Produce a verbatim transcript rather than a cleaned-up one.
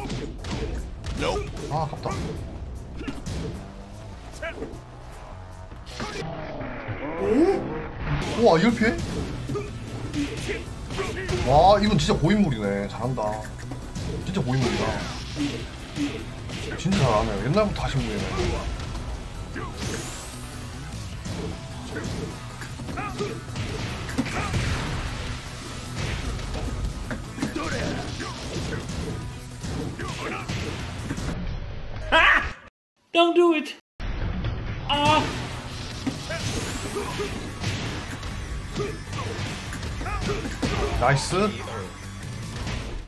아, 아깝다. 오? 와, 이걸 피해? 와, 이건 진짜 고인물이네. 잘한다. 진짜 고인물이다. 진짜 잘하네. 옛날부터 하신 분이네. Don't do it. Ah. 나이스.